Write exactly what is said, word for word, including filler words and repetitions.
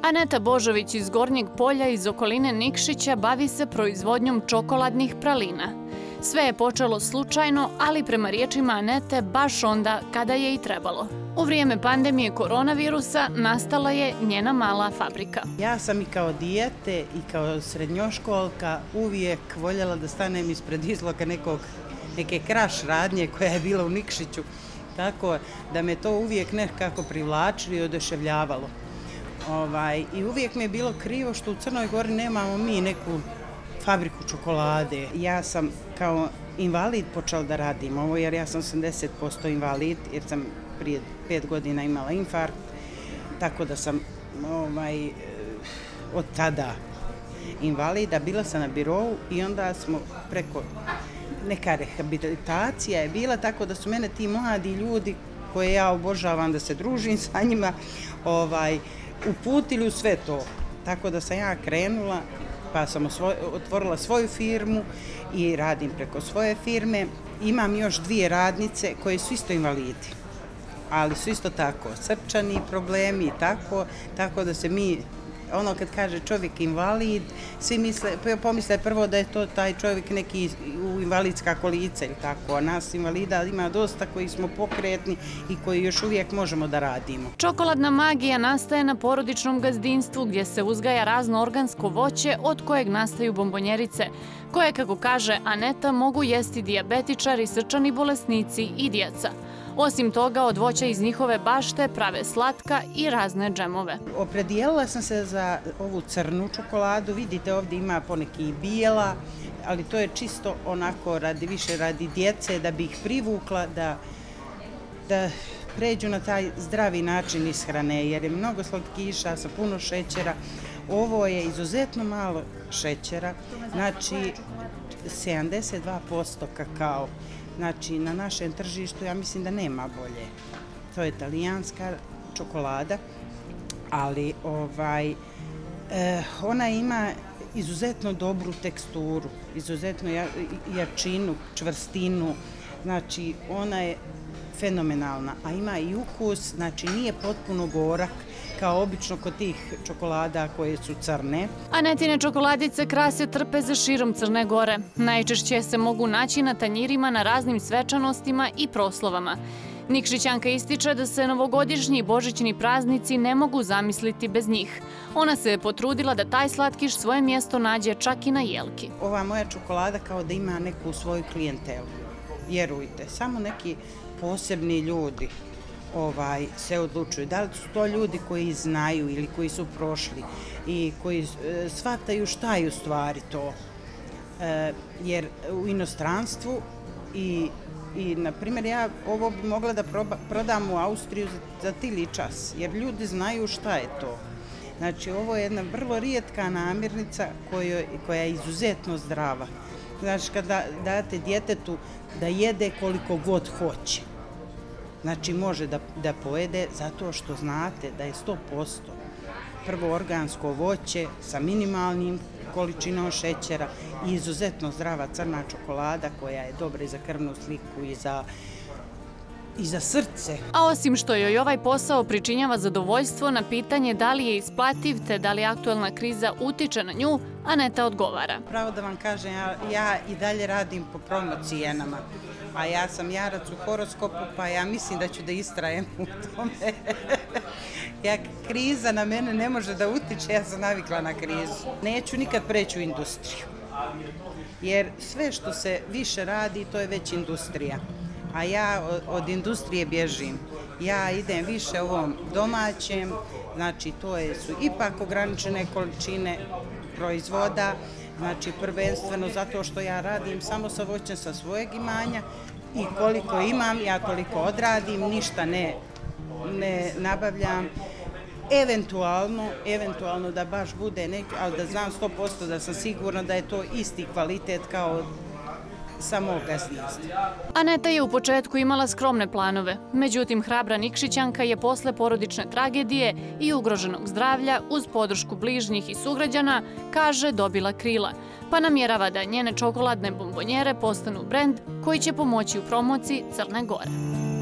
Aneta Božović iz Gornjeg Polja iz okoline Nikšića bavi se proizvodnjom čokoladnih pralina. Sve je počelo slučajno, ali prema riječima Anete baš onda kada je i trebalo. U vrijeme pandemije koronavirusa nastala je njena mala fabrika. Ja sam i kao dijete i kao srednjoškolka uvijek voljela da stanem ispred izloga nekog, neke kraš radnje koja je bila u Nikšiću. Tako da me to uvijek nekako privlačilo i oduševljavalo. Ovaj, I uvijek mi je bilo krivo što u Crnoj Gori nemamo mi neku fabriku čokolade. Ja sam kao invalid počela da radim ovo jer ja sam osamdeset posto invalid jer sam prije pet godina imala infarkt. Tako da sam ovaj, od tada invalida, bila sam na birovu i onda smo preko neka rehabilitacija je bila, tako da su mene ti mladi ljudi koje ja obožavam da se družim sa njima, ovaj, uputili u sve to. Tako da sam ja krenula, pa sam otvorila svoju firmu i radim preko svoje firme. Imam još dvije radnice koje su isto invalidi, ali su isto tako srčani problemi i tako, tako da se mi, ono kad kaže čovjek invalid, svi misle, pomisle prvo da je to taj čovjek neki u invalidska kolica ili tako, a nas invalida ima dosta koji smo pokretni i koji još uvijek možemo da radimo. Čokoladna magija nastaje na porodičnom gazdinstvu gdje se uzgaja razno organsko voće od kojeg nastaju bombonjerice, koje, kako kaže Aneta, mogu jesti dijabetičari, srčani bolesnici i djeca. Osim toga, od voća iz njihove bašte prave slatka i razne džemove. Opredijelila sam se za ovu crnu čokoladu. Vidite, ovdje ima poneki i bijela, ali to je čisto onako radi, više radi djece, da bi ih privukla, da, da pređu na taj zdravi način ishrane, jer je mnogo slatkiša sa puno šećera. Ovo je izuzetno malo šećera, znači sedamdeset dva posto kakao. Znači, na našem tržištu ja mislim da nema bolje. To je italijanska čokolada, ali ovaj, eh, ona ima izuzetno dobru teksturu, izuzetno jačinu, čvrstinu. Znači, ona je fenomenalna, a ima i ukus, znači nije potpuno gorak, kao obično kod tih čokolada koje su crne. Anetine čokoladice krase trpeze širom Crne Gore. Najčešće se mogu naći na tanjirima na raznim svečanostima i proslavama. Nikšićanka ističe da se novogodišnji i božićni praznici ne mogu zamisliti bez njih. Ona se potrudila da taj slatkiš svoje mjesto nađe čak i na jelki. Ova moja čokolada kao da ima neku svoju klijentelu. Vjerujte, samo neki posebni ljudi ovaj, se odlučuju. Da li su to ljudi koji znaju ili koji su prošli i koji e, shvataju šta je u stvari to. E, jer u inostranstvu i, i na primjer, ja ovo bi mogla da proba, prodam u Austriju za, za tili čas, jer ljudi znaju šta je to. Znači, ovo je jedna vrlo rijetka namirnica koja, koja je izuzetno zdrava. Znači, kada date djetetu da jede koliko god hoće, znači može da, da pojede zato što znate da je sto posto prvo organsko voće sa minimalnim količinom šećera i izuzetno zdrava crna čokolada koja je dobra i za krvnu sliku i za i za srce. A osim što joj ovaj posao pričinjava zadovoljstvo, na pitanje da li je isplativ te da li aktuelna kriza utiče na nju, Aneta odgovara. Pravo da vam kažem, ja, ja i dalje radim po promocijenama, a ja sam jarac u horoskopu, pa ja mislim da ću da istrajem u tome. Ja, kriza na mene ne može da utiče, ja sam navikla na krizu. Neću nikad preći u industriju, jer sve što se više radi, to je već industrija. A ja od industrije bježim. Ja idem više ovom domaćem, znači to je, su ipak ograničene količine proizvoda, znači prvenstveno zato što ja radim samo sa voćem sa svojeg imanja i koliko imam, ja toliko odradim, ništa ne, ne nabavljam. Eventualno, eventualno da baš bude neki, ali da znam sto posto da sam sigurna da je to isti kvalitet kao samog gazdinstva. Aneta je u početku imala skromne planove. Međutim, hrabra Nikšićanka je posle porodične tragedije i ugroženog zdravlja uz podršku bližnjih i sugrađana, kaže, dobila krila, pa namjerava da njene čokoladne bombonjere postanu brend koji će pomoći u promociji Crne Gore.